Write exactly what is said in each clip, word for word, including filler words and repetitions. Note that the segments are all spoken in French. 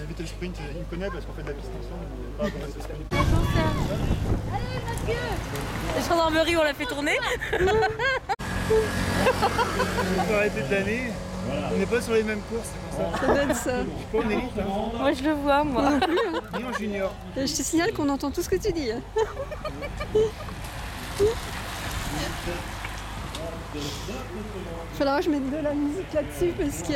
éviter le sprint, il me connaît parce qu'on fait de la piste ensemble. Pas comment c'est sprint. Bonjour Serge. Allez Mathieu. La gendarmerie, on l'a fait tourner. On peut arrêter de l'année. On n'est pas sur les mêmes courses, c'est pour ça. Ça doit être ça. Je suis pas en élite. Hein. Moi je le vois, moi. Moi non plus. Hein. Ni en junior. Et je te signale qu'on entend tout ce que tu dis. Il faudra que je mette de la musique là-dessus parce que...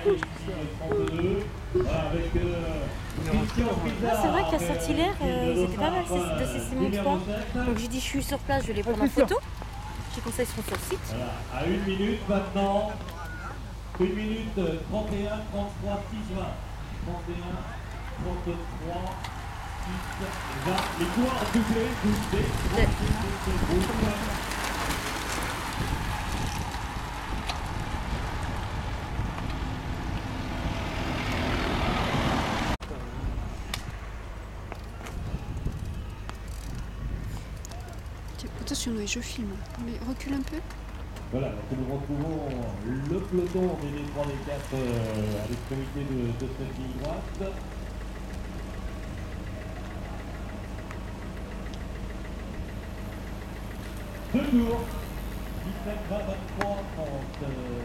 Ah, c'est vrai qu'à Saint-Hilaire, euh, ils étaient pas mal ces- de ces Simon trois. Donc j'ai dit je suis sur place, je vais les prendre en photo. J'ai pensé qu'ils seront sur le site. Voilà, à une minute maintenant. une minute trente et un, trente-trois, six, vingt. trente et un, trente-trois, six, vingt. Les coureurs doublés, doublés. Attention, Noé, je filme. Mais recule un peu. Voilà, donc nous retrouvons le peloton des D trois, D quatre euh, à l'extrémité de, de cette ligne droite. Deux tours. dix-sept, vingt, vingt-trois, trente. Euh...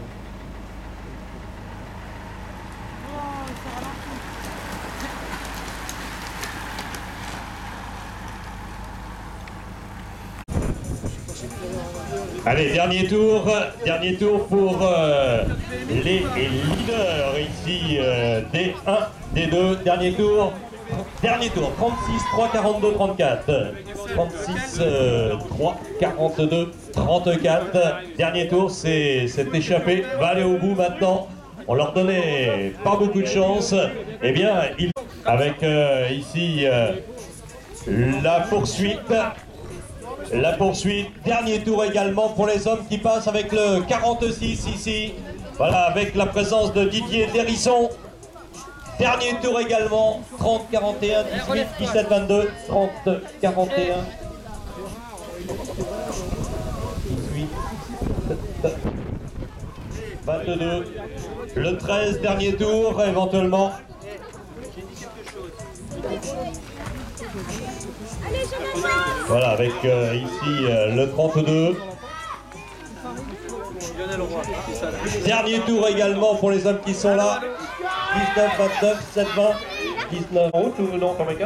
Allez, dernier tour, dernier tour pour euh, les leaders ici, euh, D un, D deux, dernier tour, dernier tour, trente-six, trois, quarante-deux, trente-quatre, trente-six, trois, quarante-deux, trente-quatre, dernier tour, c'est cette échappée, va aller au bout maintenant, on leur donnait pas beaucoup de chance, eh bien, il... avec euh, ici euh, la poursuite. La poursuite, dernier tour également pour les hommes qui passent avec le quarante-six ici. Voilà, avec la présence de Didier Dérisson. Dernier tour également, trente, quarante et un, dix-huit, dix-sept, vingt-deux, trente, quarante et un, dix-huit, vingt-deux, le treize, dernier tour éventuellement. Voilà, avec euh, ici euh, le trente-deux. Dernier tour également pour les hommes qui sont là. dix-neuf, vingt-neuf, dix-sept, vingt. dix-neuf en route ou non, Jean-Méca ?